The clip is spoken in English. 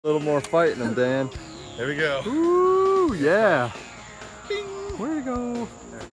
A little more fighting them, Dan. There we go. Ooh, yeah. Bing. Way to go.